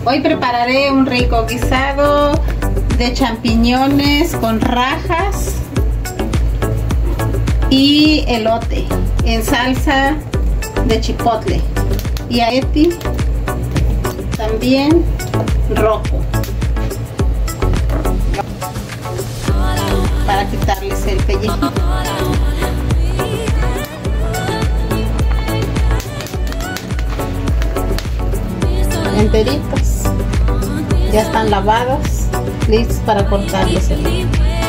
Hoy prepararé un rico guisado de champiñones con rajas y elote en salsa de chipotle y aeti también rojo para quitarles el pellejito. Enteritos, ya están lavados, listos para cortarles el.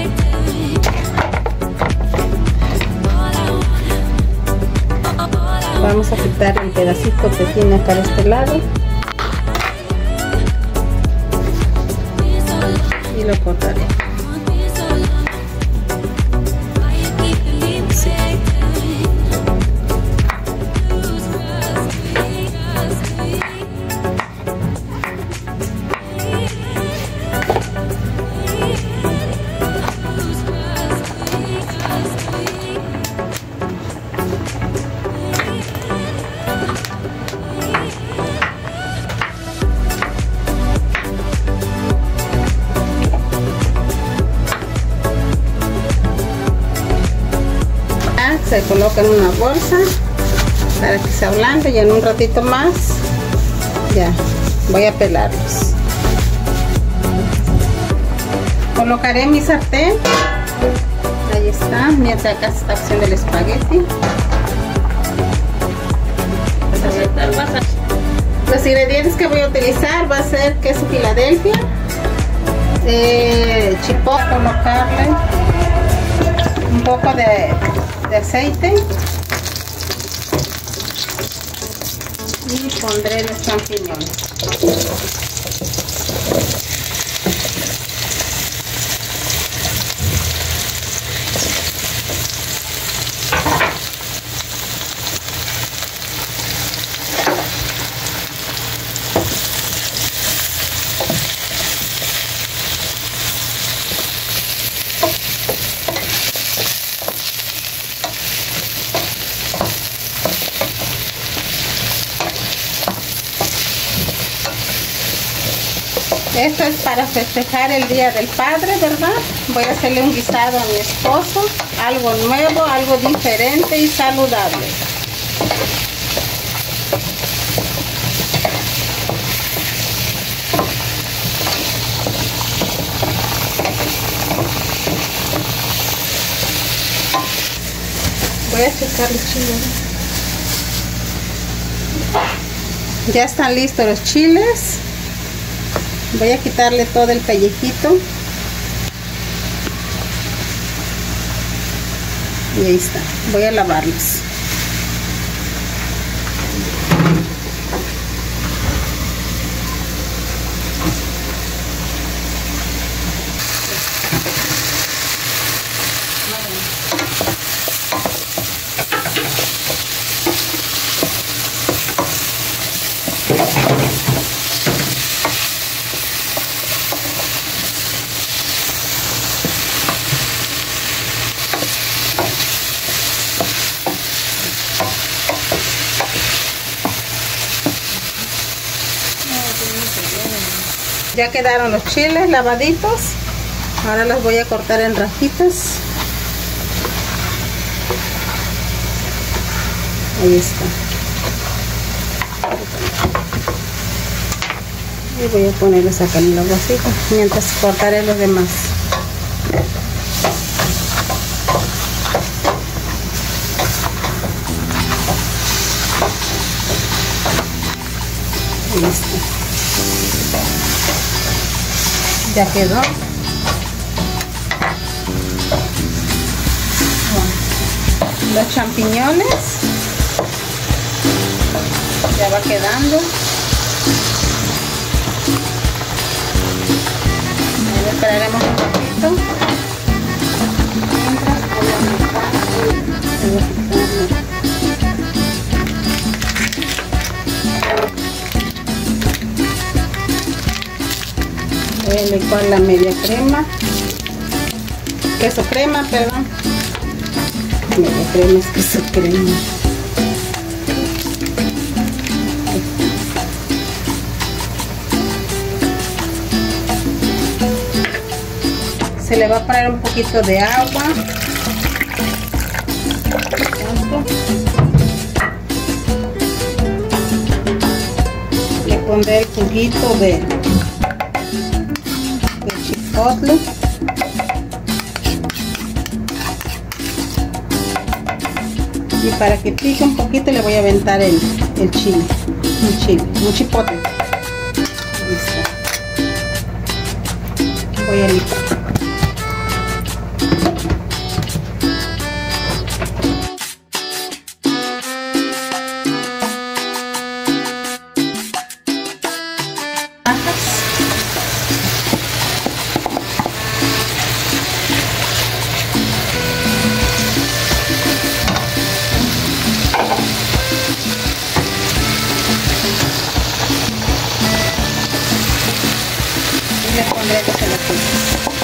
Vamos a quitar el pedacito que tiene acá de este lado y lo cortaré. Sí. Se coloca en una bolsa para que se ablande y en un ratito más ya voy a pelarlos. Colocaré mi sartén, ahí está, mientras acá está haciendo el espagueti. Los ingredientes que voy a utilizar va a ser queso Filadelfia, chipotle, colocarle un poco de aceite y pondré los champiñones. Esto es para festejar el Día del Padre, ¿verdad? Voy a hacerle un guisado a mi esposo, algo nuevo, algo diferente y saludable. Voy a checar los chiles. Ya están listos los chiles. Voy a quitarle todo el pellejito. Y ahí está. Voy a lavarlos. Ya quedaron los chiles lavaditos. Ahora los voy a cortar en rajitas. Ahí está. Y voy a ponerlos acá en la vasija mientras cortaré los demás. Ahí está. Ya quedó. Bueno, los champiñones ya va quedando. Ahí esperaremos un poquito. Voy a licuar la media crema, queso crema, perdón. Media crema es queso crema. Se le va a poner un poquito de agua. Le pondré el juguito de chipotle. Y para que pique un poquito le voy a aventar el chile. Un chipotle. Listo. Voy a licuar. Le pondré los elotes.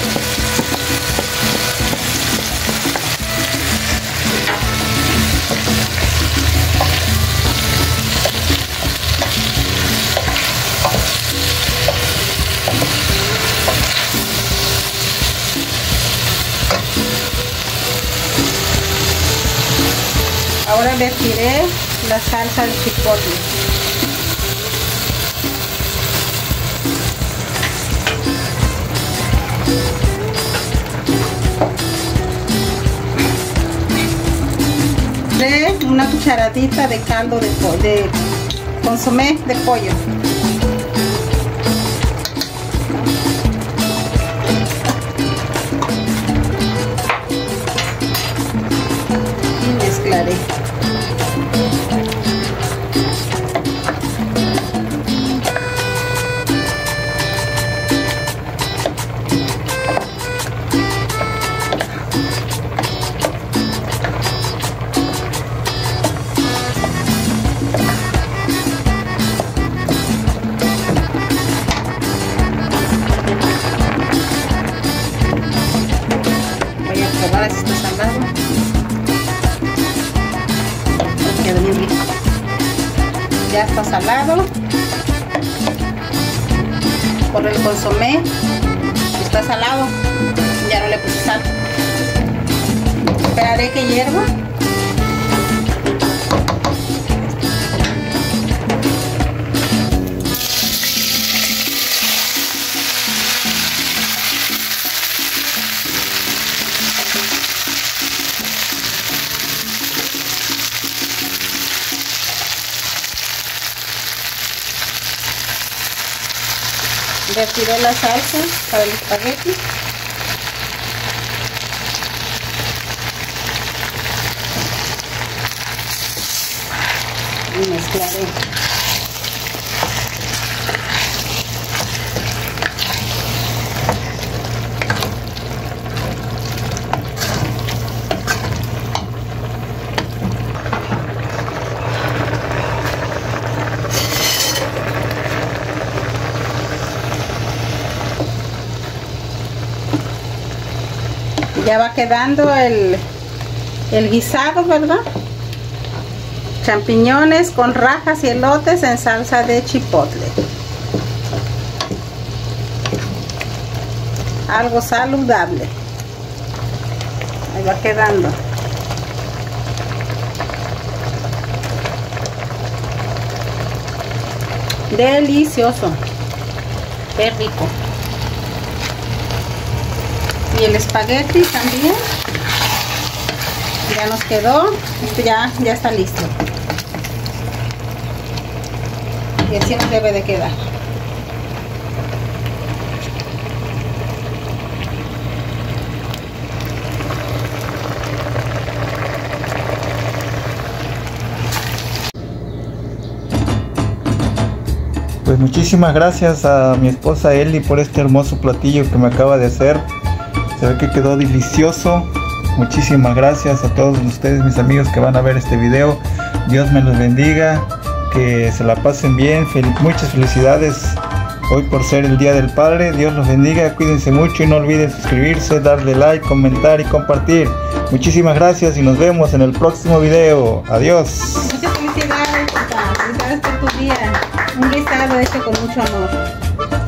Ahora vertiré la salsa de chipotle. Una cucharadita de caldo de consomé de pollo. Y mezclaré. Ahora sí está salado. Queda bien rico. Ya está salado. Por el consomé está salado. Ya no le puse sal. Esperaré que hierva. Vertiré la salsa para el espagueti. Y mezclaré. Ya va quedando el guisado, ¿verdad? Champiñones con rajas y elotes en salsa de chipotle. Algo saludable. Ahí va quedando. Delicioso. Qué rico. Y el espagueti también ya nos quedó, ya está listo. Y así nos debe de quedar. Pues muchísimas gracias a mi esposa Eli por este hermoso platillo que me acaba de hacer. Se ve que quedó delicioso. Muchísimas gracias a todos ustedes, mis amigos que van a ver este video. Dios me los bendiga, que se la pasen bien. Muchas felicidades hoy por ser el Día del Padre. Dios los bendiga, cuídense mucho y no olviden suscribirse, darle like, comentar y compartir. Muchísimas gracias y nos vemos en el próximo video. Adiós. Muchas felicidades, papá. Felicidades por tu día. Un guisado hecho con mucho amor.